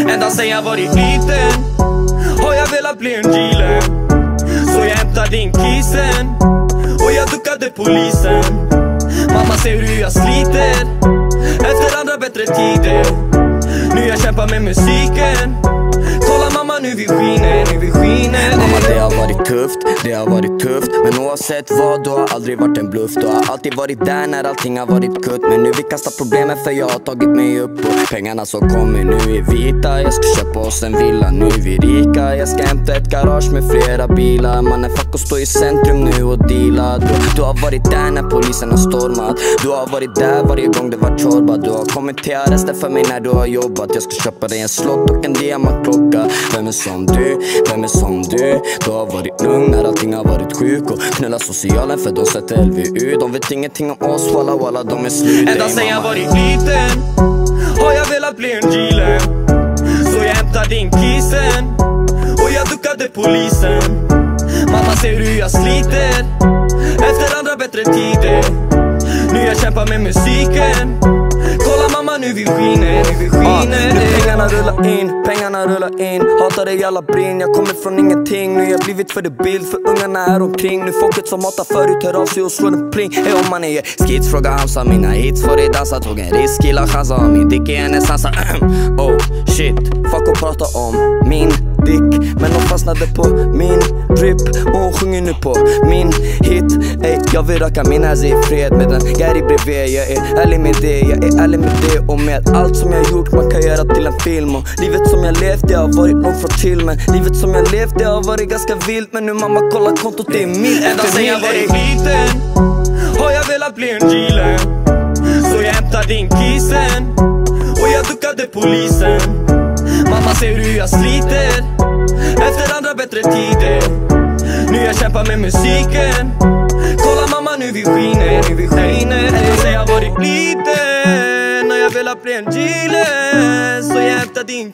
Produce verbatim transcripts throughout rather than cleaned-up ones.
Ända sen jag varit liten har jag velat bli en dealer. Så jag hämtar din kisen och jag duckade polisen. Mamma ser hur jag sliter efter andra bättre tider. Nu jag kämpar med musiken. Kolla mamma, nu vi skiner, nu vi skiner. Mamma, det har varit tufft, det har varit tufft. Men oavsett vad, du har aldrig varit en bluff. Du har alltid varit där när allting har varit kutt. Men nu vi kastar problemen för jag har tagit mig upp. Och pengarna som kommer nu är vita. Jag ska köpa oss en villa, nu är vi rika. Jag ska hämta ett garage med flera bilar. Mannen, fuck och stå i centrum nu och deala. Du, du har varit där när polisen har stormat. Du har varit där varje gång det var chorba. Du har kommit till arresten för mig när du har jobbat. Jag ska köpa dig en slott och en diamantklocka. Vem är som du? Vem är som du? Du har varit ung när allting har varit sjuk. Och knulla socialen för de sätter L V U. De vet ingenting om oss, walla walla, de är slut. Ända sen jag varit liten har jag velat bli en dealer. Så jag hämtar din kisen och jag duckade polisen. Mamma ser hur jag sliter efter andra bättre tider. Nu jag kämpar med musiken. Kolla mamma, nu vi skiner, nu vi skiner. ah, Pengarna rullar in, pengarna rullar in. Hatar dig alla brinn, jag kommer från ingenting. Nu har jag blivit för det bild, för ungarna är omkring. Nu folket som hatar förut hör av sig och slår en pling. Hey, om man är skits, fråga Hamza. Mina hits får dig dansa, tog en risk, gilla chansa. Min dick är en sansa. Oh shit, fuck och prata om min dick. Men de fastnade på min drip och hon sjunger nu på min hit. Ey, jag vill röka min ass i fred med den Gary bredvid. Jag är ärlig med det, jag är ärlig med det. Och med allt som jag gjort man kan göra till en film. Och livet som jag levt, det har varit långt från chill. Men livet som jag levt, det har varit ganska vilt. Men nu mamma kollar kontot, det är mil. Ända sen jag varit liten har jag velat bli en dealer. Så jag hämtar din kisen och jag duckade polisen. Mamma ser hur jag sliter efter andra bättre tider. Nu jag kämpar med musiken. Kolla mamma, nu vi skiner, nu vi skiner. Ända sen jag varit liten har jag velat bli en dealer. Så jag hämtar din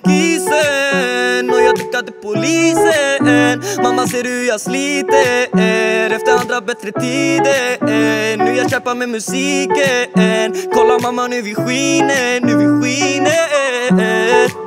kisen och jag duckade polisen. Mamma ser hur jag sliter efter andra bättre tider. Nu jag kämpar med musiken. Kolla mamma, nu vi skiner, nu vi skiner.